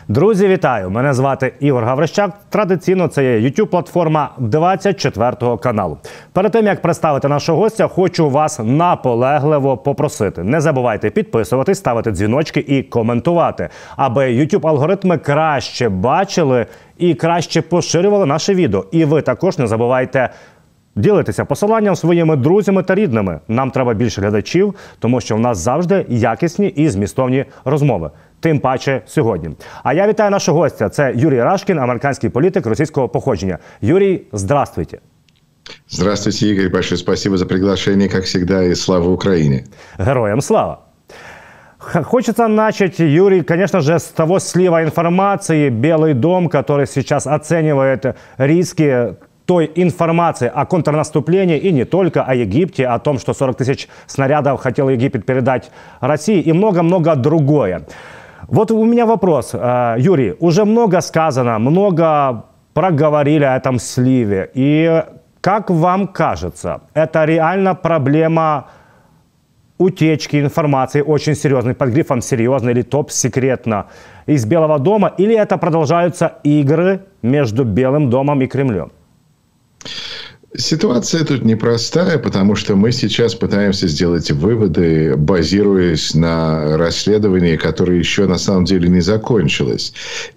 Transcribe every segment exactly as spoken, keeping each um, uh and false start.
Друзі, вітаю! Мене звати Ігор Гаврищак. Традиційно це є ютуб-платформа двадцять четвертого каналу. Перед тим, як представити нашого гостя, хочу вас наполегливо попросити. Не забувайте підписуватись, ставити дзвіночки і коментувати, аби ютуб-алгоритми краще бачили і краще поширювали наше відео. І ви також не забувайте ділитися посиланням своїми друзями та рідними. Нам треба більше глядачів, тому що в нас завжди якісні і змістовні розмови. Тим паче сьогодні. А я вітаю нашого гостя. Це Юрій Рашкін, американський політик російського походження. Юрий, здравствуйте. Здравствуйте, Игорь. Большое спасибо за приглашение, как всегда, и слава Украине. Героям слава. Хочется начать, Юрий, конечно же, с того слива информации. Белый дом, который сейчас оценивает риски той информации о контрнаступлении, и не только о Египте, о том, что сорок тысяч снарядов хотел Египет передать России, и много-много другое. Вот у меня вопрос, Юрий. Уже много сказано, много проговорили о этом сливе. И как вам кажется, это реально проблема утечки информации, очень серьезной, под грифом «серьезно» или «топ-секретно» из Белого дома? Или это продолжаются игры между Белым домом и Кремлем? Ситуация тут непростая, потому что мы сейчас пытаемся сделать выводы, базируясь на расследовании, которое еще на самом деле не закончилось.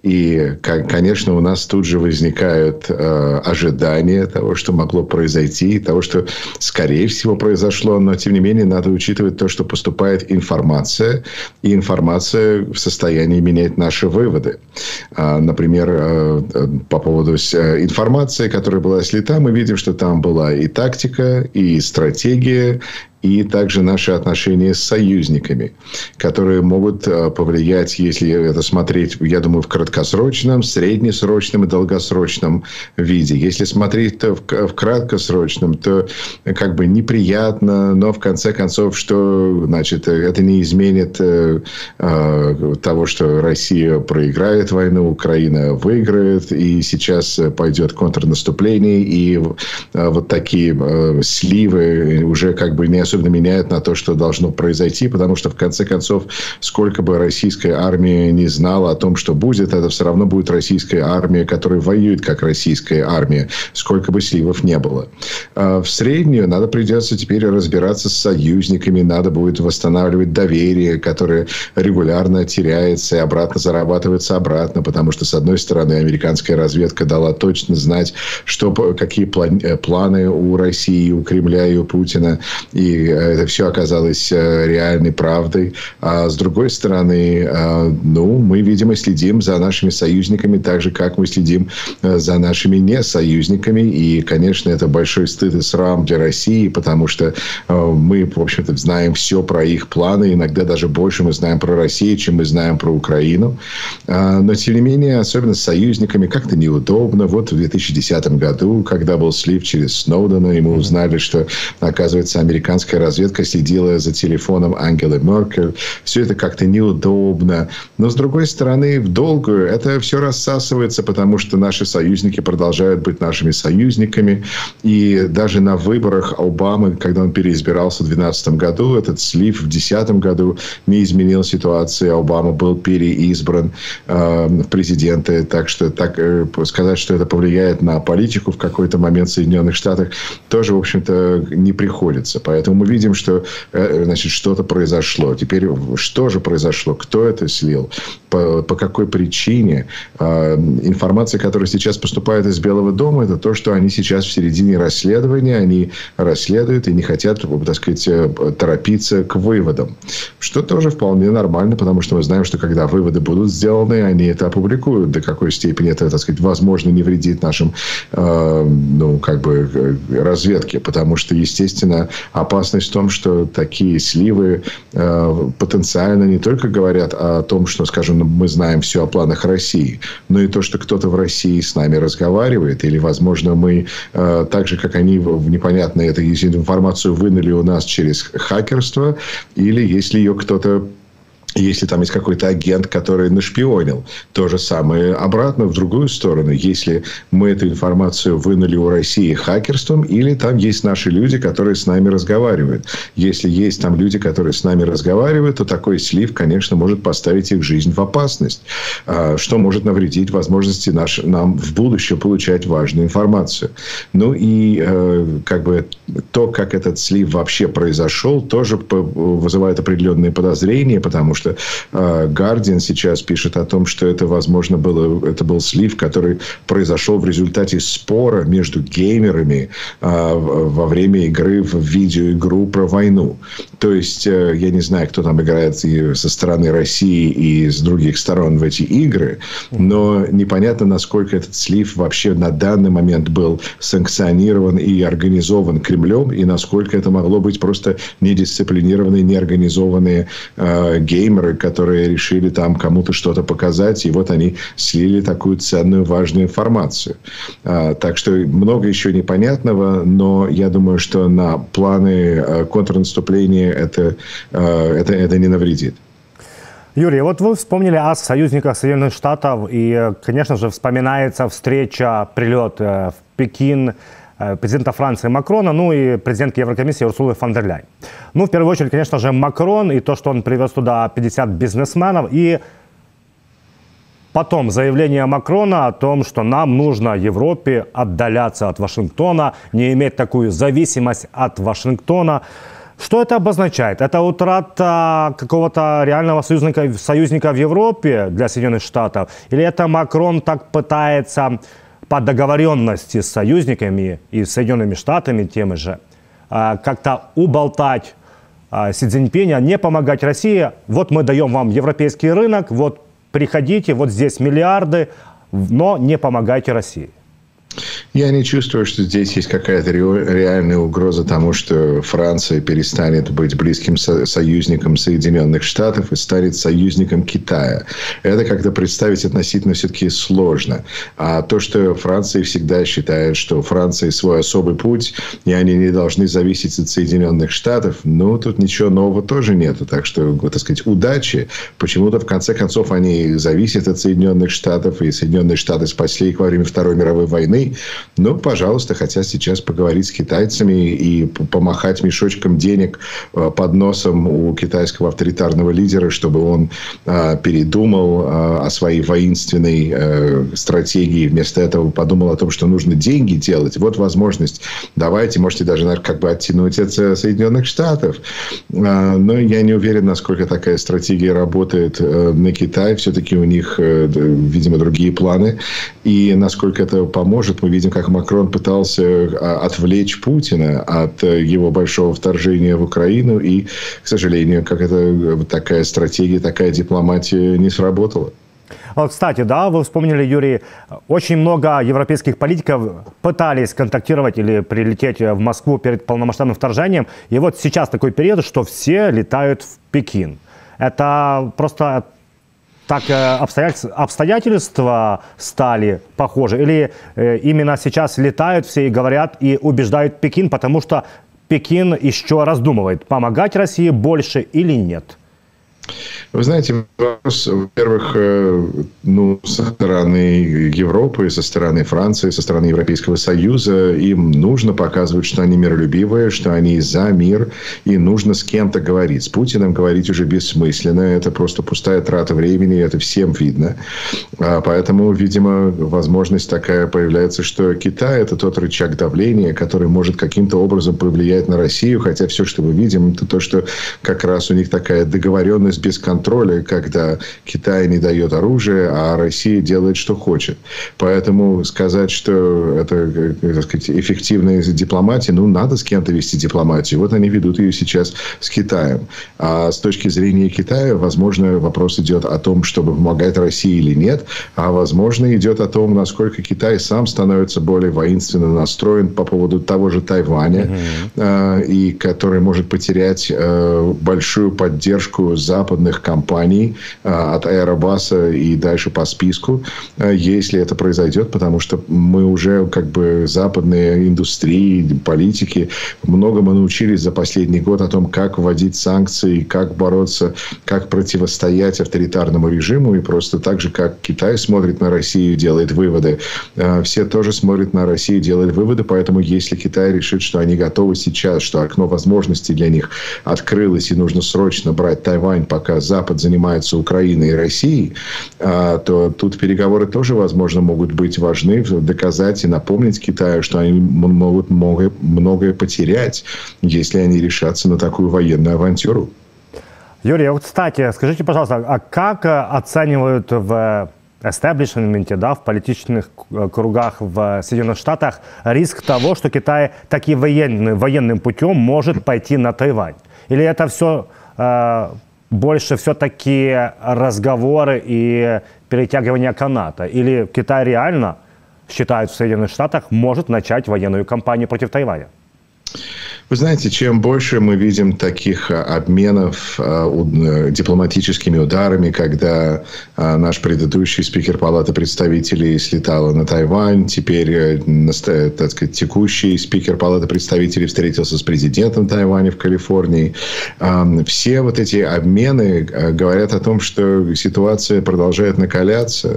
И, конечно, у нас тут же возникают э, ожидания того, что могло произойти, того, что, скорее всего, произошло. Но, тем не менее, надо учитывать то, что поступает информация, и информация в состоянии менять наши выводы. А, например, э, по поводу информации, которая была слита, мы видим, что там была и тактика, и стратегия, и также наши отношения с союзниками, которые могут повлиять, если это смотреть, я думаю, в краткосрочном, среднесрочном и долгосрочном виде. Если смотреть в, в краткосрочном, то как бы неприятно, но в конце концов, что значит, это не изменит э, э, того, что Россия проиграет войну, Украина выиграет, и сейчас пойдет контрнаступление, и э, вот такие э, сливы уже как бы не особенно меняют на то, что должно произойти, потому что, в конце концов, сколько бы российская армия не знала о том, что будет, это все равно будет российская армия, которая воюет как российская армия, сколько бы сливов не было. А в среднюю надо придется теперь разбираться с союзниками, надо будет восстанавливать доверие, которое регулярно теряется и обратно зарабатывается обратно, потому что, с одной стороны, американская разведка дала точно знать, что, какие планы у России, у Кремля и у Путина, и это все оказалось реальной правдой. А с другой стороны, ну, мы, видимо, следим за нашими союзниками так же, как мы следим за нашими несоюзниками. И, конечно, это большой стыд и срам для России, потому что мы, в общем-то, знаем все про их планы. Иногда даже больше мы знаем про Россию, чем мы знаем про Украину. Но, тем не менее, особенно с союзниками как-то неудобно. Вот в две тысячи десятом году, когда был слив через Сноудена, и мы узнали, что, оказывается, американская разведка следила за телефоном Ангелы Меркель. Все это как-то неудобно. Но, с другой стороны, в долгую это все рассасывается, потому что наши союзники продолжают быть нашими союзниками. И даже на выборах Обамы, когда он переизбирался в две тысячи двенадцатом году, этот слив в две тысячи десятом году не изменил ситуацию. Обама был переизбран э, в президенты. Так что так, э, сказать, что это повлияет на политику в какой-то момент в Соединенных Штатах, тоже, в общем-то, не приходится. Поэтому мы видим, что, значит, что-то произошло. Теперь что же произошло? Кто это слил? По, по какой причине? Информация, которая сейчас поступает из Белого дома, это то, что они сейчас в середине расследования. Они расследуют и не хотят, так сказать, торопиться к выводам. Что тоже вполне нормально, потому что мы знаем, что когда выводы будут сделаны, они это опубликуют. До какой степени это, так сказать, возможно, не вредит нашим, ну, как бы, разведке. Потому что, естественно, опасность в том, что такие сливы э, потенциально не только говорят о том, что, скажем, мы знаем все о планах России, но и то, что кто-то в России с нами разговаривает, или, возможно, мы, э, так же, как они в непонятно эту информацию вынули у нас через хакерство, или если ее кто-то Если там есть какой-то агент, который нашпионил, то же самое обратно, в другую сторону. Если мы эту информацию вынули у России хакерством, или там есть наши люди, которые с нами разговаривают. Если есть там люди, которые с нами разговаривают, то такой слив, конечно, может поставить их жизнь в опасность. Что может навредить возможности наш, нам в будущем получать важную информацию. Ну и как бы то, как этот слив вообще произошел, тоже вызывает определенные подозрения, потому что что Guardian сейчас пишет о том, что это, возможно, было, это был слив, который произошел в результате спора между геймерами во время игры в видеоигру про войну. То есть, я не знаю, кто там играет и со стороны России, и с других сторон в эти игры, но непонятно, насколько этот слив вообще на данный момент был санкционирован и организован Кремлем, и насколько это могло быть просто недисциплинированные, неорганизованные э, геймеры, которые решили там кому-то что-то показать, и вот они слили такую ценную, важную информацию. А, так что много еще непонятного, но я думаю, что на планы а, контрнаступления это, а, это, это не навредит. Юрий, вот вы вспомнили о союзниках Соединенных Штатов, и, конечно же, вспоминается встреча, прилет в Пекин президента Франции Макрона, ну и президентки Еврокомиссии Урсулы фон дер Ляйен. Ну, в первую очередь, конечно же, Макрон и то, что он привез туда пятьдесят бизнесменов. И потом заявление Макрона о том, что нам нужно Европе отдаляться от Вашингтона, не иметь такую зависимость от Вашингтона. Что это обозначает? Это утрата какого-то реального союзника, союзника в Европе для Соединенных Штатов? Или это Макрон так пытается по договоренности с союзниками и с Соединенными Штатами теми же, как-то уболтать Си Цзиньпиня, не помогать России? Вот мы даем вам европейский рынок, вот приходите, вот здесь миллиарды, но не помогайте России. Я не чувствую, что здесь есть какая-то реальная угроза тому, что Франция перестанет быть близким со- союзником Соединенных Штатов и станет союзником Китая. Это как-то представить относительно все-таки сложно. А то, что Франция всегда считает, что у Франции свой особый путь, и они не должны зависеть от Соединенных Штатов, ну, тут ничего нового тоже нету. Так что, так сказать, удачи. Почему-то, в конце концов, они зависят от Соединенных Штатов, и Соединенные Штаты спасли их во время Второй мировой войны. Ну, пожалуйста, хотят сейчас поговорить с китайцами и помахать мешочком денег под носом у китайского авторитарного лидера, чтобы он а, передумал а, о своей воинственной а, стратегии. Вместо этого подумал о том, что нужно деньги делать. Вот возможность. Давайте, можете даже как бы оттянуть от Соединенных Штатов. А, но я не уверен, насколько такая стратегия работает а, на Китай. Все-таки у них, а, видимо, другие планы. И насколько это поможет, мы видим, как Макрон пытался отвлечь Путина от его большого вторжения в Украину. И, к сожалению, как это такая стратегия, такая дипломатия не сработала. Вот, кстати, да, вы вспомнили, Юрий, очень много европейских политиков пытались контактировать или прилететь в Москву перед полномасштабным вторжением. И вот сейчас такой период, что все летают в Пекин. Это просто... Так обстоятельства стали похожи? Или именно сейчас летают все и говорят, и убеждают Пекин, потому что Пекин еще раздумывает, помогать России больше или нет? Вы знаете, вопрос, во-первых, ну, со стороны Европы, со стороны Франции, со стороны Европейского Союза, им нужно показывать, что они миролюбивые, что они за мир, и нужно с кем-то говорить. С Путиным говорить уже бессмысленно, это просто пустая трата времени, это всем видно. Поэтому, видимо, возможность такая появляется, что Китай – это тот рычаг давления, который может каким-то образом повлиять на Россию, хотя все, что мы видим, это то, что как раз у них такая договоренность без контроля, когда Китай не дает оружие, а Россия делает, что хочет. Поэтому сказать, что это, так сказать, эффективная дипломатия, ну, надо с кем-то вести дипломатию. Вот они ведут ее сейчас с Китаем. А с точки зрения Китая, возможно, вопрос идет о том, чтобы помогать России или нет, а возможно, идет о том, насколько Китай сам становится более воинственно настроен по поводу того же Тайваня, mm-hmm. и который может потерять большую поддержку Запада, западных компаний от Airbus и дальше по списку, если это произойдет, потому что мы уже как бы западные индустрии, политики многому научились за последний год о том, как вводить санкции, как бороться, как противостоять авторитарному режиму. И просто так же, как Китай смотрит на Россию, делает выводы, все тоже смотрят на Россию, делают выводы. Поэтому если Китай решит, что они готовы сейчас, что окно возможностей для них открылось и нужно срочно брать Тайвань, пока Запад занимается Украиной и Россией, то тут переговоры тоже, возможно, могут быть важны, доказать и напомнить Китаю, что они могут многое, многое потерять, если они решатся на такую военную авантюру. Юрий, вот, кстати, скажите, пожалуйста, а как оценивают в эстеблишменте, да, в политических кругах в Соединенных Штатах риск того, что Китай таки военный, военным путем может пойти на Тайвань? Или это все э, больше все-таки разговоры и перетягивание каната? Или Китай реально, считают в Соединенных Штатах, может начать военную кампанию против Тайваня? Вы знаете, чем больше мы видим таких обменов э, дипломатическими ударами, когда э, наш предыдущий спикер Палаты представителей слетал на Тайвань, теперь, э, так сказать, текущий спикер Палаты представителей встретился с президентом Тайваня в Калифорнии. Э, все вот эти обмены э, говорят о том, что ситуация продолжает накаляться.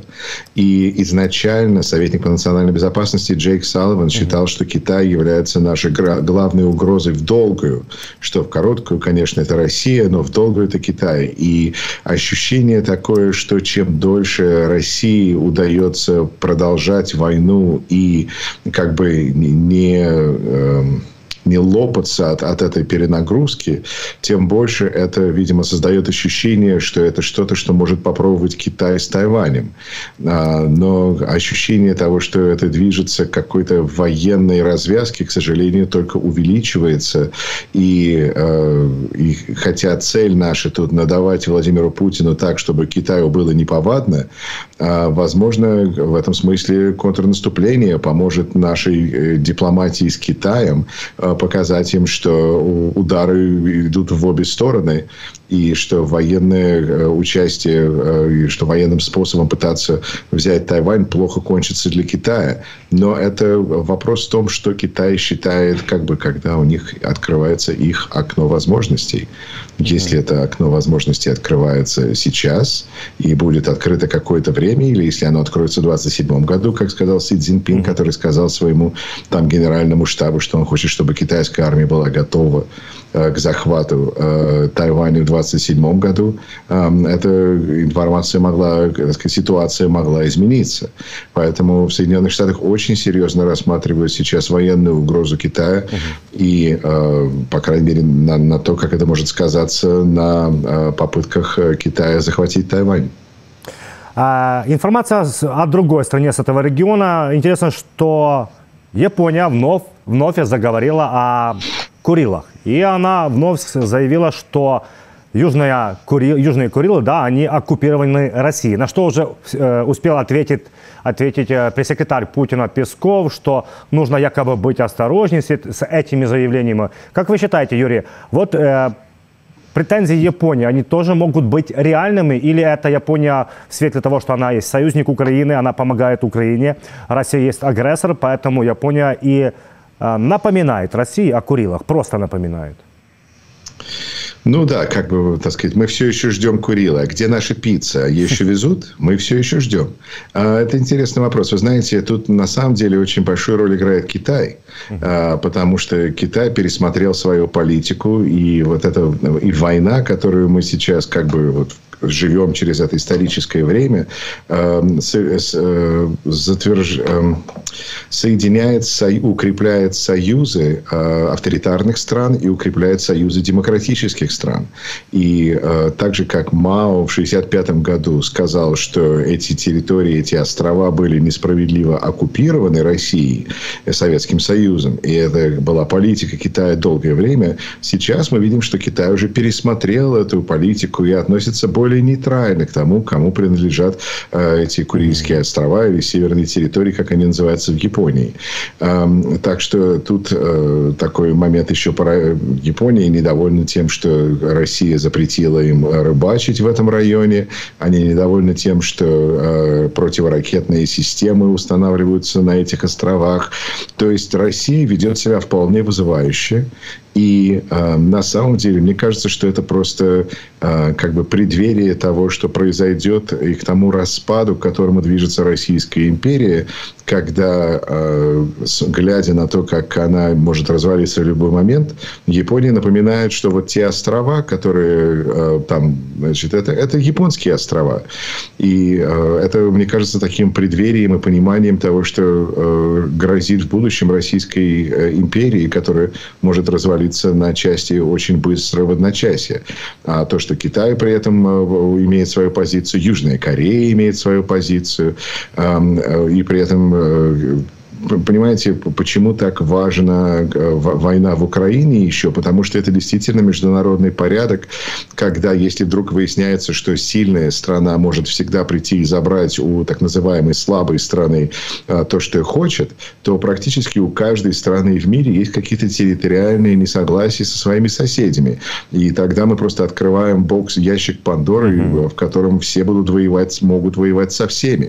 И изначально советник по национальной безопасности Джейк Салливан считал, что Китай является нашей главной угрозой в долгую, что в короткую, конечно, это Россия, но в долгую это Китай. И ощущение такое, что чем дольше России удается продолжать войну и как бы не... Э, не лопаться от, от этой перенагрузки, тем больше это, видимо, создает ощущение, что это что-то, что может попробовать Китай с Тайванем. А, но ощущение того, что это движется к какой-то военной развязке, к сожалению, только увеличивается. И, э, и хотя цель наша тут надавать Владимиру Путину так, чтобы Китаю было неповадно, э, возможно, в этом смысле контрнаступление поможет нашей э, дипломатии с Китаем э, показать им, что удары идут в обе стороны, и что военное участие, и что военным способом пытаться взять Тайвань плохо кончится для Китая. Но это вопрос в том, что Китай считает, как бы, когда у них открывается их окно возможностей. Если это окно возможностей открывается сейчас и будет открыто какое-то время, или если оно откроется в двадцать седьмом году, как сказал Си Цзиньпин, mm-hmm. который сказал своему там генеральному штабу, что он хочет, чтобы китайская армия была готова э, к захвату э, Тайваня в двадцать седьмом году, э, эта информация могла, так сказать, ситуация могла измениться. Поэтому в Соединенных Штатах очень серьезно рассматривают сейчас военную угрозу Китая mm-hmm. и, э, по крайней мере, на, на то, как это может сказаться на э, попытках Китая захватить Тайвань. А, информация о другой стране с этого региона. Интересно, что Япония вновь, вновь заговорила о Курилах. И она вновь заявила, что Южная Кури... Южные Курилы, да, они оккупированы Россией. На что уже э, успел ответить, ответить э, пресс-секретарь Путина Песков, что нужно якобы быть осторожнее с, с этими заявлениями. Как вы считаете, Юрий, вот э, претензии Японии, они тоже могут быть реальными? Или это Япония в свете того, что она есть союзник Украины, она помогает Украине, Россия есть агрессор, поэтому Япония и э, напоминает России о Курилах, просто напоминает? Ну да, как бы, так сказать, мы все еще ждем Курилы. А где наша пицца? Ее еще везут? Мы все еще ждем. Это интересный вопрос. Вы знаете, тут на самом деле очень большую роль играет Китай. Потому что Китай пересмотрел свою политику. И вот эта и война, которую мы сейчас как бы вот живем через это историческое время, затверж... соединяет, укрепляет союзы авторитарных стран и укрепляет союзы демократических стран. И так же, как Мао в шестьдесят пятом году сказал, что эти территории, эти острова были несправедливо оккупированы Россией, Советским Союзом, и это была политика Китая долгое время, сейчас мы видим, что Китай уже пересмотрел эту политику и относится более более нейтральны к тому, кому принадлежат эти Курильские острова или северные территории, как они называются в Японии. Так что тут такой момент еще пора. Япония недовольна тем, что Россия запретила им рыбачить в этом районе. Они недовольны тем, что противоракетные системы устанавливаются на этих островах. То есть Россия ведет себя вполне вызывающе. И э, на самом деле, мне кажется, что это просто э, как бы преддверие того, что произойдет, и к тому распаду, к которому движется Российская империя, когда, э, глядя на то, как она может развалиться в любой момент, Япония напоминает, что вот те острова, которые э, там, значит, это, это японские острова. И э, это, мне кажется, таким преддверием и пониманием того, что э, грозит в будущем Российской э, империи, которая может развалиться на части очень быстро в одночасье. А то, что Китай при этом имеет свою позицию, Южная Корея имеет свою позицию, и при этом... Понимаете, почему так важна война в Украине еще? Потому что это действительно международный порядок, когда, если вдруг выясняется, что сильная страна может всегда прийти и забрать у так называемой слабой страны то, что хочет, то практически у каждой страны в мире есть какие-то территориальные несогласия со своими соседями. И тогда мы просто открываем бокс, ящик Пандоры, mm-hmm. в котором все будут воевать, могут воевать со всеми.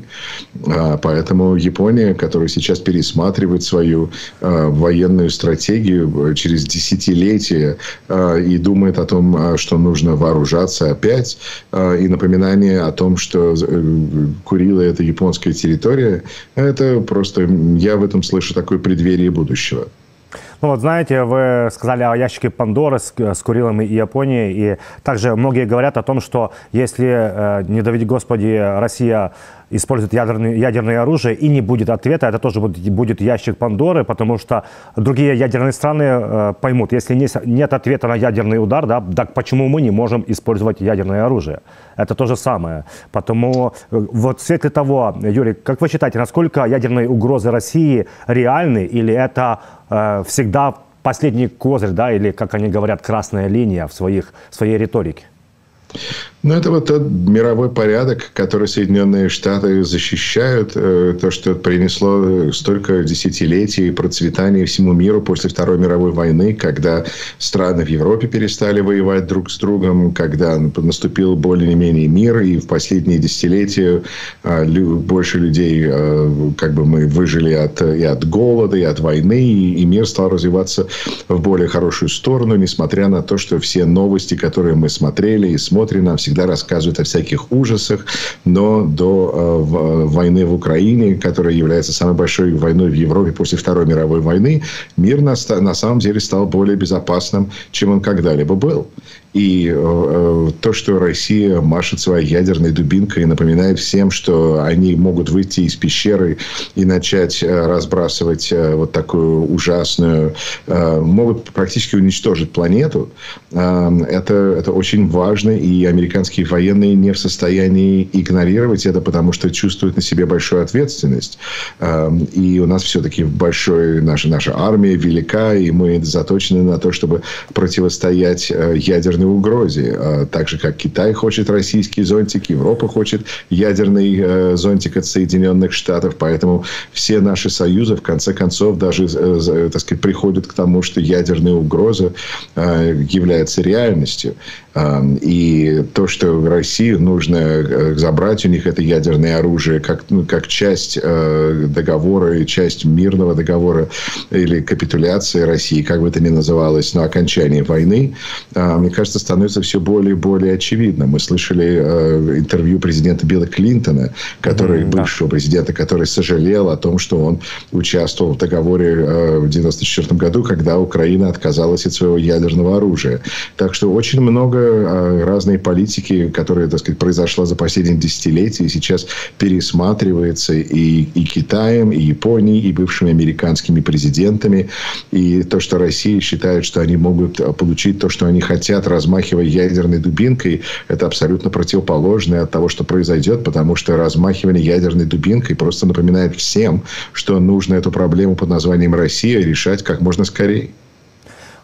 Поэтому Япония, которая сейчас перестала пересматривать свою э, военную стратегию через десятилетия э, и думает о том, что нужно вооружаться опять. Э, и напоминание о том, что э, Курилы – это японская территория, это просто, я в этом слышу такое преддверие будущего. Ну вот знаете, вы сказали о ящике Пандоры с, с Курилами и Японией, и также многие говорят о том, что если, э, не доведи Господи, Россия использует ядерное, ядерное оружие и не будет ответа, это тоже будет, будет ящик Пандоры, потому что другие ядерные страны э, поймут, если не, нет ответа на ядерный удар, да, так почему мы не можем использовать ядерное оружие? Это то же самое. Потому вот в свете того, Юрий, как вы считаете, насколько ядерные угрозы России реальны, или это э, всегда последний козырь, да, или, как они говорят, красная линия в, своих, в своей риторике? Ну, это вот тот мировой порядок, который Соединенные Штаты защищают. То, что принесло столько десятилетий процветания всему миру после Второй мировой войны, когда страны в Европе перестали воевать друг с другом, когда наступил более-менее мир, и в последние десятилетия больше людей, как бы мы выжили от, и от голода, и от войны, и мир стал развиваться в более хорошую сторону, несмотря на то, что все новости, которые мы смотрели и смотрим, нам всегда рассказывают о всяких ужасах, но до э, войны в Украине, которая является самой большой войной в Европе после Второй мировой войны, мир на, на самом деле стал более безопасным, чем он когда-либо был. И э, то, что Россия машет своей ядерной дубинкой и напоминает всем, что они могут выйти из пещеры и начать э, разбрасывать э, вот такую ужасную, э, могут практически уничтожить планету, э, это, это очень важно, и американские военные не в состоянии игнорировать это, потому что чувствуют на себе большую ответственность. Э, и у нас все-таки большой, наша, наша армия велика, и мы заточены на то, чтобы противостоять э, ядерной угрозе. Так же, как Китай хочет российский зонтик, Европа хочет ядерный э, зонтик от Соединенных Штатов. Поэтому все наши союзы, в конце концов, даже, э, так сказать, приходят к тому, что ядерная угроза э, является реальностью. Э, и то, что России нужно забрать у них это ядерное оружие как, ну, как часть э, договора и часть мирного договора или капитуляции России, как бы это ни называлось, но окончание войны, э, мне кажется, становится все более и более очевидно. Мы слышали э, интервью президента Билла Клинтона, который, mm-hmm, бывшего да. президента, который сожалел о том, что он участвовал в договоре э, в девяносто четвёртом году, когда Украина отказалась от своего ядерного оружия. Так что очень много э, разной политики, которая, так сказать, произошла за последние десятилетия, сейчас пересматривается и, и Китаем, и Японией, и бывшими американскими президентами. И то, что Россия считает, что они могут получить то, что они хотят, размахивая ядерной дубинкой, это абсолютно противоположное от того, что произойдет, потому что размахивание ядерной дубинкой просто напоминает всем, что нужно эту проблему под названием Россия решать как можно скорее.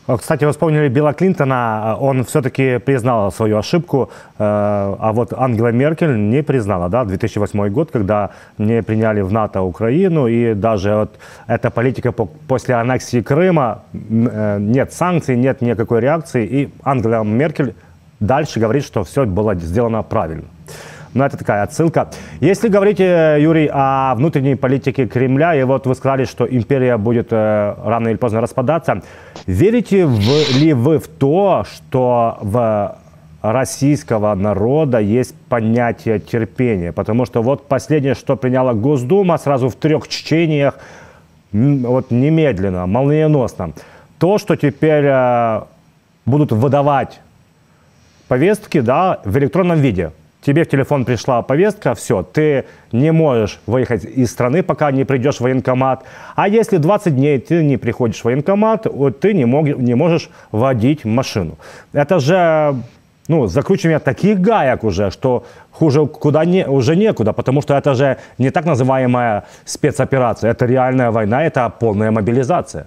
Кстати, вы вспомнили Билла Клинтона, он все-таки признал свою ошибку, а вот Ангела Меркель не признала, да, две тысячи восьмой год, когда не приняли в НАТО Украину, и даже вот эта политика после аннексии Крыма, нет санкций, нет никакой реакции, и Ангела Меркель дальше говорит, что все было сделано правильно. Но это такая отсылка. Если говорить, Юрий, о внутренней политике Кремля, и вот вы сказали, что империя будет рано или поздно распадаться, верите ли вы в то, что в российского народа есть понятие терпения? Потому что вот последнее, что приняла Госдума, сразу в трех чтениях, вот немедленно, молниеносно, то, что теперь будут выдавать повестки, да, в электронном виде. Тебе в телефон пришла повестка, все, ты не можешь выехать из страны, пока не придешь в военкомат. А если двадцать дней ты не приходишь в военкомат, вот ты не, мог, не можешь водить машину. Это же, ну, закручивание таких гаек уже, что хуже куда не, уже некуда, потому что это же не так называемая спецоперация, это реальная война, это полная мобилизация.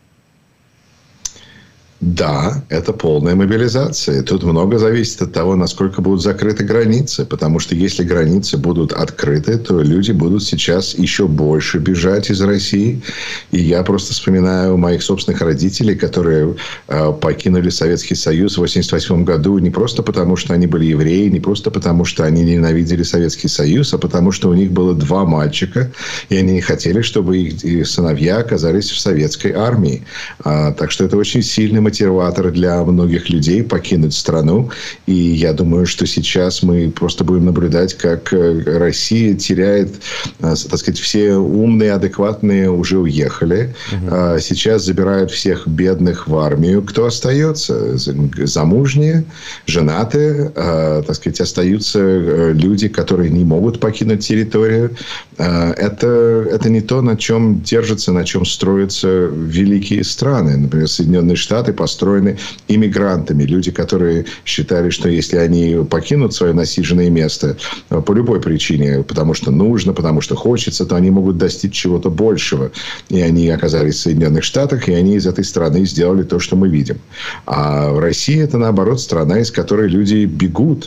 Да, это полная мобилизация. Тут много зависит от того, насколько будут закрыты границы. Потому что если границы будут открыты, то люди будут сейчас еще больше бежать из России. И я просто вспоминаю моих собственных родителей, которые э, покинули Советский Союз в восемьдесят восьмом году не просто потому, что они были евреи, не просто потому, что они ненавидели Советский Союз, а потому, что у них было два мальчика, и они не хотели, чтобы их сыновья оказались в советской армии. А, так что это очень сильный мотиватор для многих людей покинуть страну. И я думаю, что сейчас мы просто будем наблюдать, как Россия теряет, так сказать, все умные, адекватные уже уехали. Угу. Сейчас забирают всех бедных в армию. Кто остается? Замужние, женатые, так сказать, остаются люди, которые не могут покинуть территорию. Это, это не то, на чем держатся, на чем строятся великие страны. Например, Соединенные Штаты построены иммигрантами. Люди, которые считали, что если они покинут свое насиженное место по любой причине, потому что нужно, потому что хочется, то они могут достичь чего-то большего. И они оказались в Соединенных Штатах, и они из этой страны сделали то, что мы видим. А Россия – это, наоборот, страна, из которой люди бегут,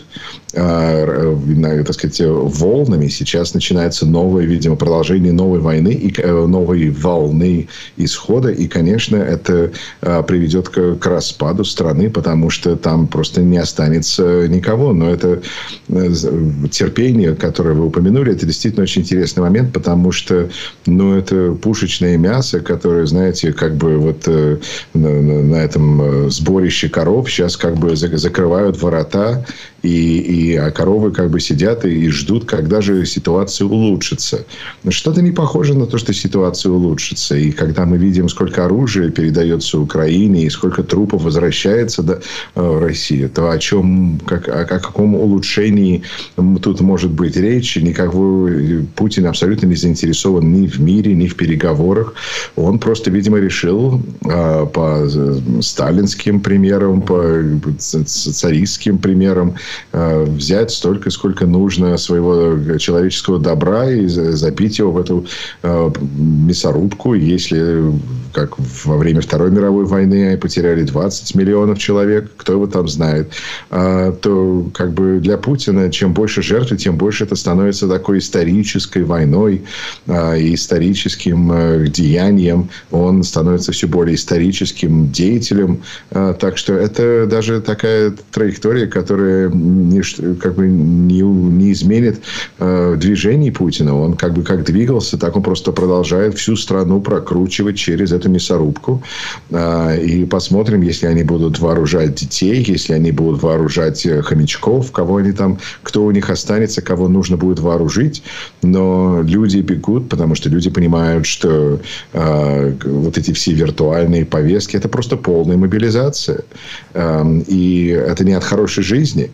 так сказать, волнами. Сейчас начинается новое, видимо, продолжение новой войны и новой волны исхода. И, конечно, это приведет к, к распаду страны, потому что там просто не останется никого. Но это терпение, которое вы упомянули, это действительно очень интересный момент, потому что, ну, это пушечное мясо, которое, знаете, как бы вот на, на этом сборище коров сейчас как бы закрывают ворота, и, и а коровы как бы сидят и ждут, когда же ситуация улучшится. Но что-то не похоже на то, что ситуация улучшится. И когда мы видим, сколько оружия передается Украине и сколько трупов возвращается до э, России, то о чем, как, о, о каком улучшении тут может быть речь? Никакого Путин абсолютно не заинтересован ни в мире, ни в переговорах. Он просто, видимо, решил э, по сталинским примерам, по царистским примерам взять столько, сколько нужно своего человеческого добра и запить его в эту э, мясорубку. Если, как во время Второй мировой войны, потеряли двадцать миллионов человек, кто его там знает, э, то как бы для Путина чем больше жертв, тем больше это становится такой исторической войной, э, и историческим э, деянием. Он становится все более историческим деятелем. Э, так что это даже такая траектория, которая не, как бы не, не изменит э, движений Путина. Он как бы как двигался, так он просто продолжает всю страну прокручивать через эту мясорубку. Э, и посмотрим, если они будут вооружать детей, если они будут вооружать хомячков, кого они там, кто у них останется, кого нужно будет вооружить. Но люди бегут, потому что люди понимают, что э, вот эти все виртуальные повестки – это просто полная мобилизация. Э, и это не от хорошей жизни.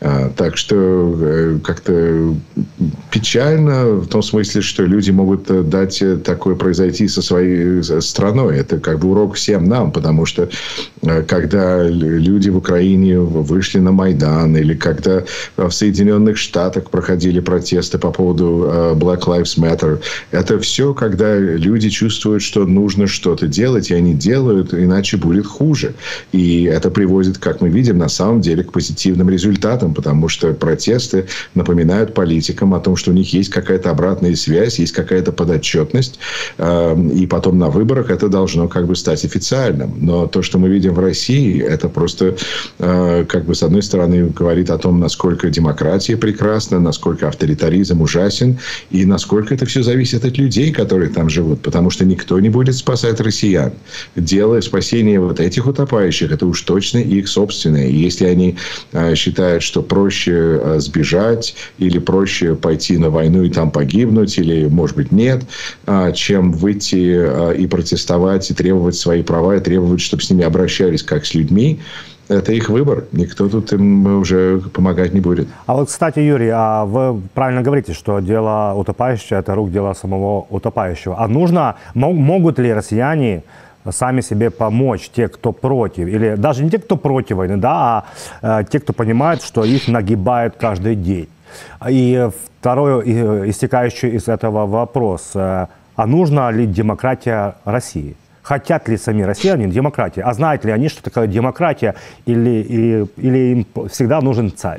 Так что как-то печально в том смысле, что люди могут дать такое произойти со своей страной. Это как бы урок всем нам, потому что когда люди в Украине вышли на Майдан, или когда в Соединенных Штатах проходили протесты по поводу Black Lives Matter, это все, когда люди чувствуют, что нужно что-то делать, и они делают, иначе будет хуже. И это приводит, как мы видим, на самом деле к позитивным результатам, потому что протесты напоминают политикам о том, что у них есть какая-то обратная связь, есть какая-то подотчетность, и потом на выборах это должно как бы стать официальным. Но то, что мы видим в России, это просто как бы с одной стороны говорит о том, насколько демократия прекрасна, насколько авторитаризм ужасен, и насколько это все зависит от людей, которые там живут, потому что никто не будет спасать россиян. Дело спасения вот этих утопающих, это уж точно их собственное. И если они считают, что проще сбежать или проще пойти на войну и там погибнуть, или, может быть, нет, чем выйти и протестовать, и требовать свои права, и требовать, чтобы с ними обращались как с людьми, это их выбор. Никто тут им уже помогать не будет. А вот, кстати, Юрий, а вы правильно говорите, что дело утопающего – это рук дело самого утопающего. А нужно, могут ли россияне сами себе помочь, те, кто против? Или даже не те, кто против войны, да, а э, те, кто понимает, что их нагибают каждый день? И второй, истекающий из этого вопрос. А нужна ли демократия России? Хотят ли сами россияне демократии? А знают ли они, что такое демократия? Или, или, или им всегда нужен царь?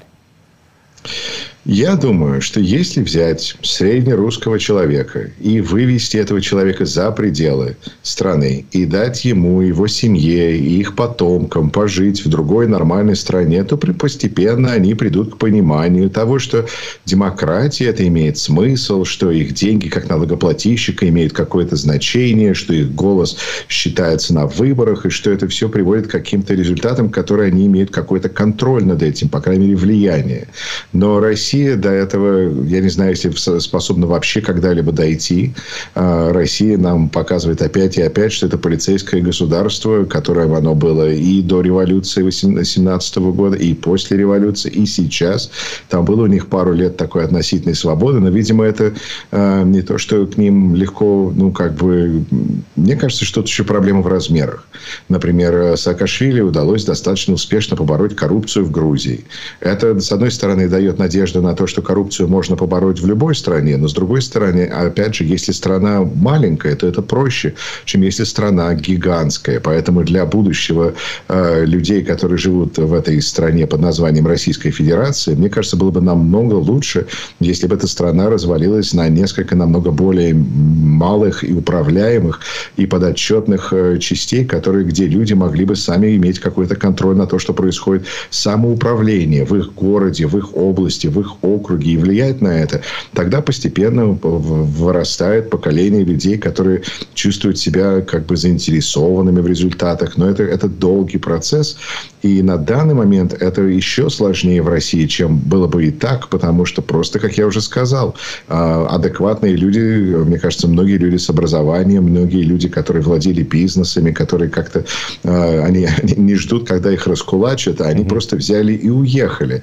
Я думаю, что если взять среднерусского человека и вывести этого человека за пределы страны и дать ему, его семье и их потомкам пожить в другой нормальной стране, то постепенно они придут к пониманию того, что демократия это имеет смысл, что их деньги как налогоплательщика имеют какое-то значение, что их голос считается на выборах, и что это все приводит к каким-то результатам, которые они имеют какой-то контроль над этим, по крайней мере, влияние. Но Россия до этого, я не знаю, если способна вообще когда-либо дойти. Россия нам показывает опять и опять, что это полицейское государство, которое оно было и до революции семнадцатого года, и после революции, и сейчас. Там было у них пару лет такой относительной свободы, но, видимо, это не то, что к ним легко, ну, как бы... Мне кажется, что тут еще проблема в размерах. Например, Саакашвили удалось достаточно успешно побороть коррупцию в Грузии. Это, с одной стороны, дает надежду на то, что коррупцию можно побороть в любой стране, но с другой стороны, опять же, если страна маленькая, то это проще, чем если страна гигантская. Поэтому для будущего э, людей, которые живут в этой стране под названием Российская Федерация, мне кажется, было бы намного лучше, если бы эта страна развалилась на несколько намного более малых и управляемых и подотчетных э, частей, которые, где люди могли бы сами иметь какой-то контроль на то, что происходит, самоуправление в их городе, в их области, в их округе, и влиять на это, тогда постепенно вырастает поколение людей, которые чувствуют себя как бы заинтересованными в результатах. Но это, это долгий процесс. И на данный момент это еще сложнее в России, чем было бы и так, потому что просто, как я уже сказал, адекватные люди, мне кажется, многие люди с образованием, многие люди, которые владели бизнесами, которые как-то они, они не ждут, когда их раскулачат, а они mm-hmm. просто взяли и уехали.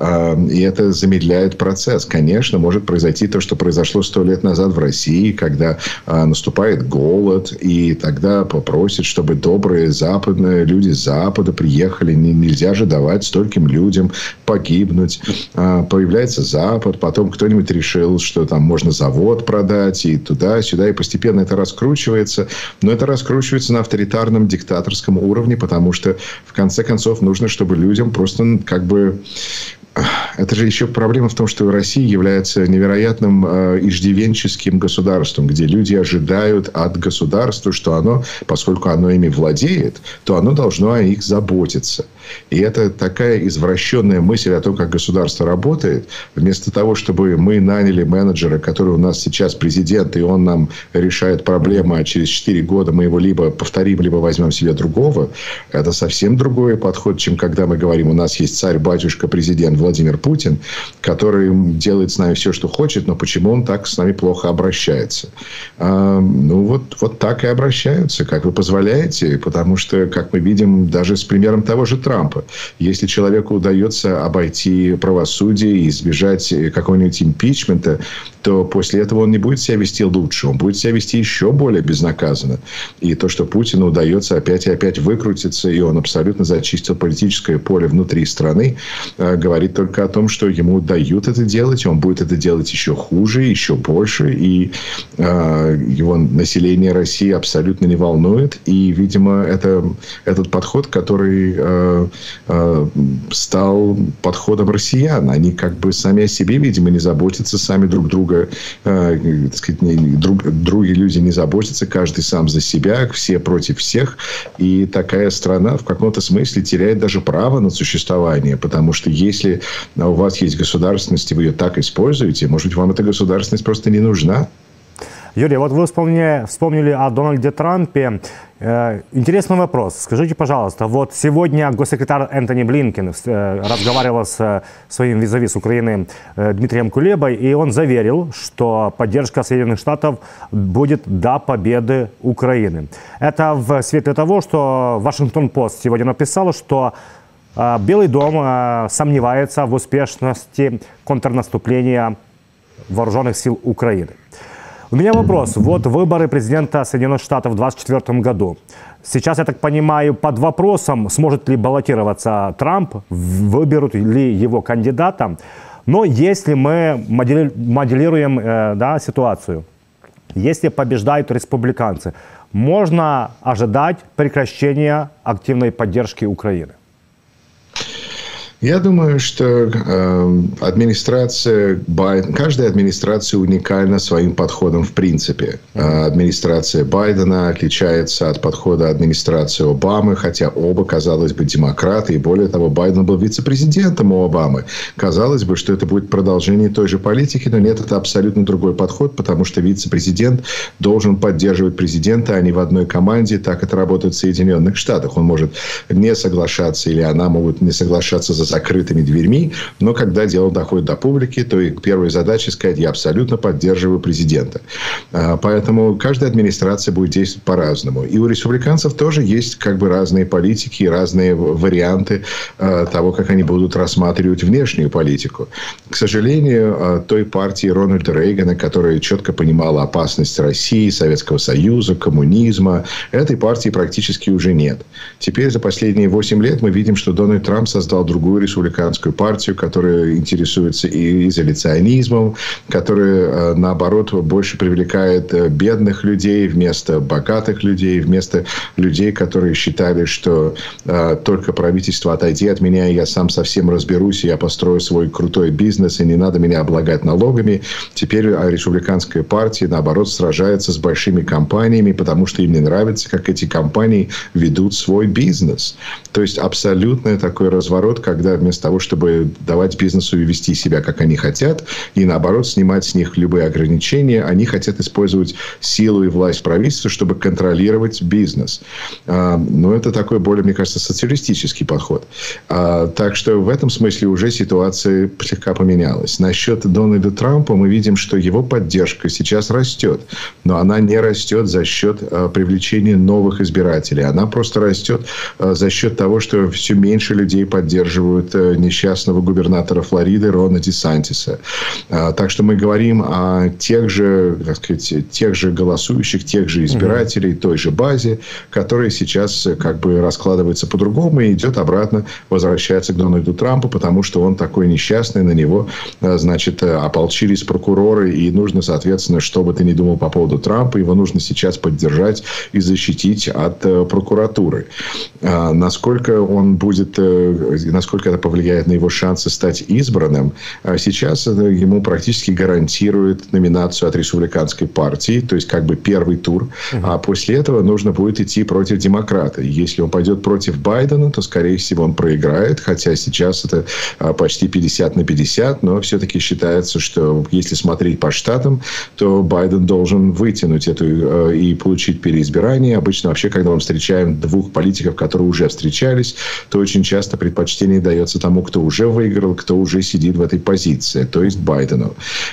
И это замедляет процесс. Конечно, может произойти то, что произошло сто лет назад в России, когда а, наступает голод, и тогда попросят, чтобы добрые западные люди с Запада приехали. Не, нельзя же давать стольким людям погибнуть. А, появляется Запад, потом кто-нибудь решил, что там можно завод продать, и туда-сюда, и постепенно это раскручивается. Но это раскручивается на авторитарном диктаторском уровне, потому что, в конце концов, нужно, чтобы людям просто как бы... Это же еще проблема в том, что Россия является невероятным э, иждивенческим государством, где люди ожидают от государства, что оно, поскольку оно ими владеет, то оно должно о них заботиться. И это такая извращенная мысль о том, как государство работает. Вместо того, чтобы мы наняли менеджера, который у нас сейчас президент, и он нам решает проблемы, а через четыре года мы его либо повторим, либо возьмем себе другого, это совсем другой подход, чем когда мы говорим, у нас есть царь, батюшка, президент Владимир Путин, который делает с нами все, что хочет, но почему он так с нами плохо обращается? А, ну, вот, вот так и обращаются, как вы позволяете, потому что, как мы видим, даже с примером того же Трампа, Трампа. Если человеку удается обойти правосудие и избежать какого-нибудь импичмента, то после этого он не будет себя вести лучше, он будет себя вести еще более безнаказанно. И то, что Путину удается опять и опять выкрутиться, и он абсолютно зачистил политическое поле внутри страны, говорит только о том, что ему дают это делать, он будет это делать еще хуже, еще больше, и его население России абсолютно не волнует. И, видимо, это этот подход, который э, э, стал подходом россиян. Они как бы сами о себе, видимо, не заботятся, сами друг друга, э, так сказать, не, друг, другие люди не заботятся, каждый сам за себя, все против всех. И такая страна в каком-то смысле теряет даже право на существование. Потому что если у вас есть государственность, и вы ее так используете, может быть, вам эта государственность просто не нужна. Юрий, вот вы вспомнили, вспомнили о Дональде Трампе. Э, интересный вопрос. Скажите, пожалуйста, вот сегодня госсекретарь Энтони Блинкен э, разговаривал с своим визави с Украины э, Дмитрием Кулебой, и он заверил, что поддержка Соединенных Штатов будет до победы Украины. Это в свете того, что Вашингтон-Пост сегодня написал, что э, Белый дом э, сомневается в успешности контрнаступления вооруженных сил Украины. У меня вопрос. Вот выборы президента Соединенных Штатов в две тысячи двадцать четвёртом году. Сейчас, я так понимаю, под вопросом, сможет ли баллотироваться Трамп, выберут ли его кандидата. Но если мы моделируем э, да, ситуацию, если побеждают республиканцы, можно ожидать прекращения активной поддержки Украины? Я думаю, что э, администрация Байдена, каждая администрация уникальна своим подходом в принципе. Э, администрация Байдена отличается от подхода администрации Обамы, хотя оба, казалось бы, демократы. И более того, Байден был вице-президентом у Обамы. Казалось бы, что это будет продолжение той же политики, но нет, это абсолютно другой подход, потому что вице-президент должен поддерживать президента, а не в одной команде. Так это работает в Соединенных Штатах. Он может не соглашаться, или она могут не соглашаться за закрытыми дверьми, но когда дело доходит до публики, то и первая задача сказать: я абсолютно поддерживаю президента. Поэтому каждая администрация будет действовать по-разному. И у республиканцев тоже есть как бы разные политики, разные варианты того, как они будут рассматривать внешнюю политику. К сожалению, той партии Рональда Рейгана, которая четко понимала опасность России, Советского Союза, коммунизма, этой партии практически уже нет. Теперь за последние восемь лет мы видим, что Дональд Трамп создал другую республиканскую партию, которая интересуется и изоляционизмом, которая, наоборот, больше привлекает бедных людей вместо богатых людей, вместо людей, которые считали, что э, только правительство отойди от меня, я сам совсем разберусь, я построю свой крутой бизнес, и не надо меня облагать налогами. Теперь республиканская партия, наоборот, сражается с большими компаниями, потому что им не нравится, как эти компании ведут свой бизнес. То есть абсолютный такой разворот, когда вместо того, чтобы давать бизнесу и вести себя, как они хотят, и наоборот снимать с них любые ограничения, они хотят использовать силу и власть правительства, чтобы контролировать бизнес. Но это такой более, мне кажется, социалистический подход. Так что в этом смысле уже ситуация слегка поменялась. Насчет Дональда Трампа мы видим, что его поддержка сейчас растет, но она не растет за счет привлечения новых избирателей. Она просто растет за счет того, что все меньше людей поддерживают несчастного губернатора Флориды Рона Десантиса. Так что мы говорим о тех же, так сказать, тех же голосующих, тех же избирателей, той же базе, которая сейчас как бы раскладывается по-другому и идет обратно, возвращается к Дональду Трампу, потому что он такой несчастный, на него, значит, ополчились прокуроры, и нужно, соответственно, что бы ты ни думал по поводу Трампа, его нужно сейчас поддержать и защитить от прокуратуры. Насколько он будет, насколько это повлияет на его шансы стать избранным, сейчас ему практически гарантирует номинацию от республиканской партии, то есть как бы первый тур, а после этого нужно будет идти против демократа. Если он пойдет против Байдена, то, скорее всего, он проиграет, хотя сейчас это почти пятьдесят на пятьдесят, но все-таки считается, что если смотреть по штатам, то Байден должен вытянуть эту и получить переизбирание. Обычно вообще, когда мы встречаем двух политиков, которые уже встречались, то очень часто предпочтение передается тому, кто уже выиграл, кто уже сидит в этой позиции, то есть Байдену.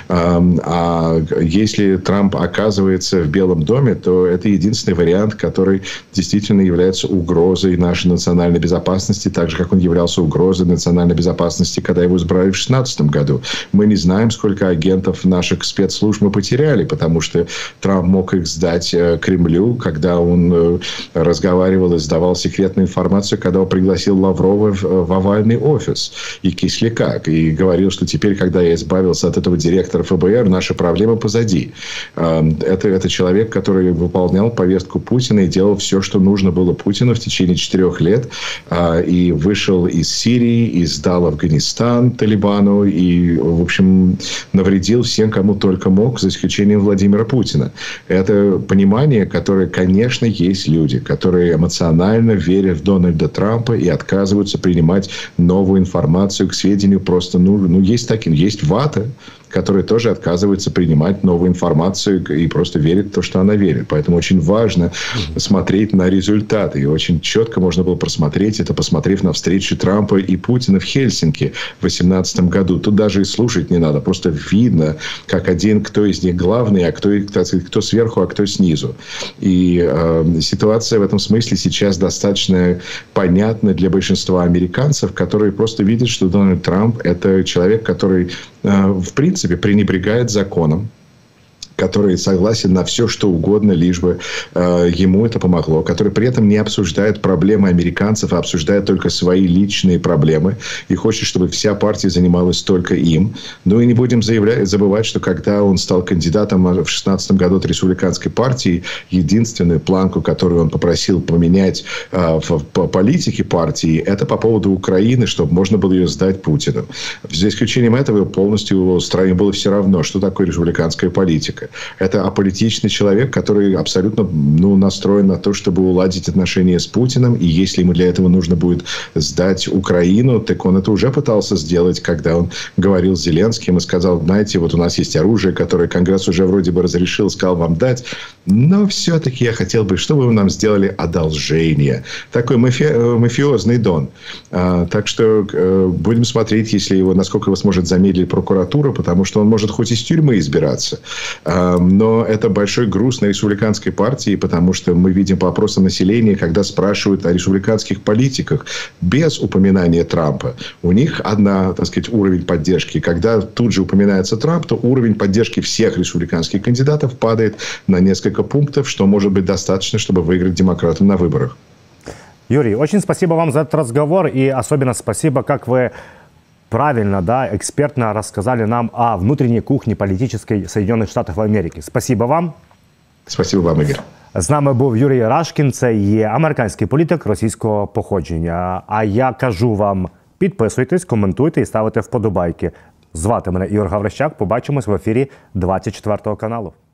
А если Трамп оказывается в Белом доме, то это единственный вариант, который действительно является угрозой нашей национальной безопасности, так же, как он являлся угрозой национальной безопасности, когда его избрали в две тысячи шестнадцатом году. Мы не знаем, сколько агентов наших спецслужб мы потеряли, потому что Трамп мог их сдать Кремлю, когда он разговаривал и сдавал секретную информацию, когда он пригласил Лаврова в, в овальный офис и Кисляка. И говорил, что теперь, когда я избавился от этого директора ФБР, наши проблемы позади. Это, это человек, который выполнял повестку Путина и делал все, что нужно было Путину в течение четырех лет. И вышел из Сирии, и сдал Афганистан Талибану, и, в общем, навредил всем, кому только мог, за исключением Владимира Путина. Это понимание, которое, конечно, есть люди, которые эмоционально верят в Дональда Трампа и отказываются принимать новую информацию к сведению. Просто, ну, ну есть таким, есть вата, которые тоже отказываются принимать новую информацию и просто верят в то, что она верит. Поэтому очень важно смотреть на результаты. И очень четко можно было просмотреть это, посмотрев на встречу Трампа и Путина в Хельсинки в две тысячи восемнадцатом году. Тут даже и слушать не надо. Просто видно, как один, кто из них главный, а кто, так сказать, кто сверху, а кто снизу. И э, ситуация в этом смысле сейчас достаточно понятна для большинства американцев, которые просто видят, что Дональд Трамп – это человек, который, э, в принципе, пренебрегает законом, который согласен на все, что угодно, лишь бы э, ему это помогло, который при этом не обсуждает проблемы американцев, а обсуждает только свои личные проблемы и хочет, чтобы вся партия занималась только им. Ну и не будем заявлять, забывать, что когда он стал кандидатом в две тысячи шестнадцатом году от республиканской партии, единственную планку, которую он попросил поменять э, в, в политике партии, это по поводу Украины, чтобы можно было ее сдать Путину. За исключением этого полностью стране было все равно, что такое республиканская политика. Это аполитичный человек, который абсолютно ну, настроен на то, чтобы уладить отношения с Путиным. И если ему для этого нужно будет сдать Украину, так он это уже пытался сделать, когда он говорил с Зеленским и сказал, знаете, вот у нас есть оружие, которое Конгресс уже вроде бы разрешил, сказал вам дать. Но все-таки я хотел бы, чтобы вы нам сделали одолжение. Такой мафи... мафиозный Дон. А, так что э, будем смотреть, если его, насколько его сможет замедлить прокуратура, потому что он может хоть из тюрьмы избираться. Но это большой груз на республиканской партии, потому что мы видим по опросам населения, когда спрашивают о республиканских политиках без упоминания Трампа. У них одна, так сказать, уровень поддержки. Когда тут же упоминается Трамп, то уровень поддержки всех республиканских кандидатов падает на несколько пунктов, что может быть достаточно, чтобы выиграть демократам на выборах. Юрий, очень спасибо вам за этот разговор. И особенно спасибо, как вы правильно, да, экспертно рассказали нам о внутренней кухне политической Соединенных Штатів Америки. Спасибо вам. Спасибо вам, Ігор. З нами був Юрій Рашкін, це є американський політик російського походження. А я кажу вам, підписуйтесь, коментуйте і ставте вподобайки. Звати мене Ігор Гаврищак. Побачимось в ефірі двадцять четвертого каналу.